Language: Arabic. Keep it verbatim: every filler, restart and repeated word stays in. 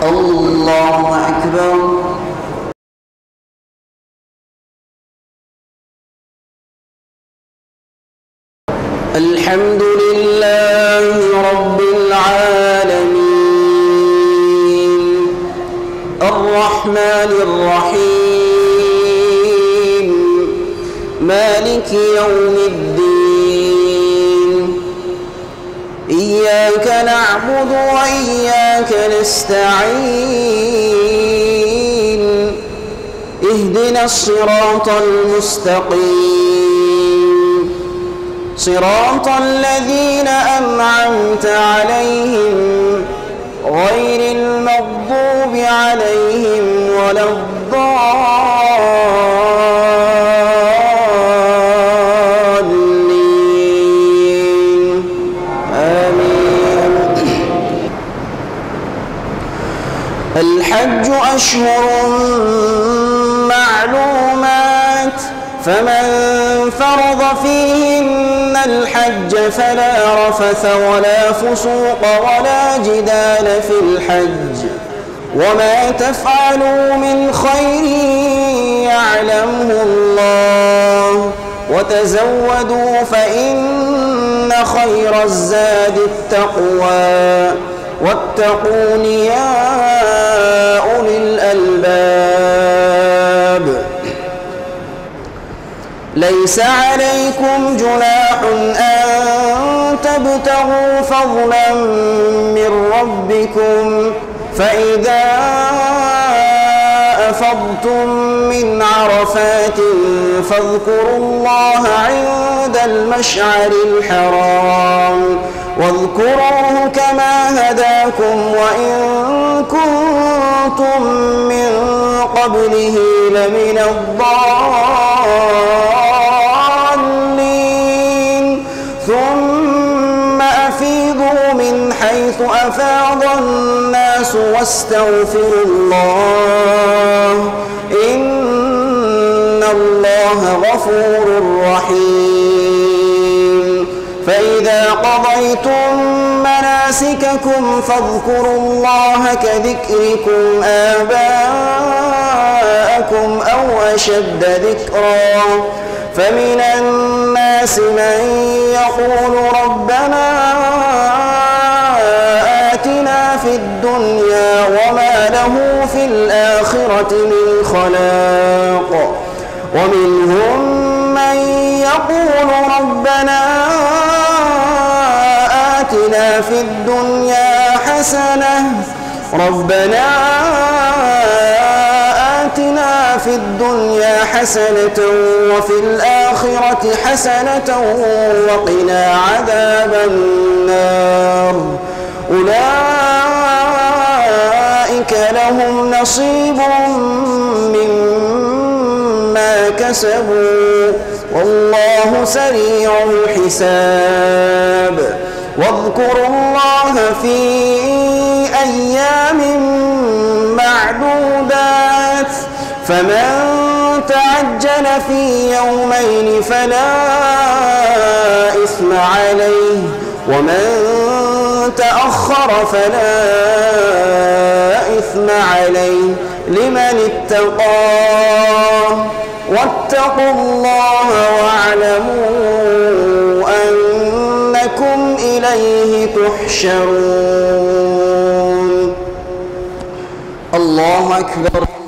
الله أكبر. الحمد لله رب العالمين الرحمن الرحيم مالك يوم الدين إياك نعبد وإياك نستعين اهدنا الصراط المستقيم صراط الذين أنعمت عليهم غير المغضوب عليهم ولا الضالين آمين. الحج أشهر معلومات فمن فرض فيهن الحج فلا رفث ولا فسوق ولا جدال في الحج وما تفعلوا من خير يعلمه الله وتزودوا فإن خير الزاد التقوى واتقون يا أولي الألباب. ليس عليكم جناح أن تبتغوا فضلا من ربكم فإذا أفضتم من عرفات فاذكروا الله عند المشعر الحرام واذكروه كما هداكم وإن كنتم من قبله لمن الضالين ثم أفيضوا من حيث أفاض الناس واستغفروا الله إن الله غفور رحيم. فإذا قضيتم مناسككم فاذكروا الله كذكركم آباءكم أو أشد ذكرا فمن الناس من يقول ربنا آتنا في الدنيا وما له في الآخرة من خلاق ومنهم من يقول ربنا آتنا في الدنيا حسنة ربنا آتنا في الدنيا حسنة وفي الآخرة حسنة وقنا عذاب النار أولئك لهم نصيب مما كسبوا والله سريع الحساب. واذكروا الله في أيام معدودات فمن تعجل في يومين فلا إثم عليه ومن تأخر فلا إثم عليه لمن اتقاه واتقوا الله واعلموا أنكم إليه تحشرون. الله أكبر.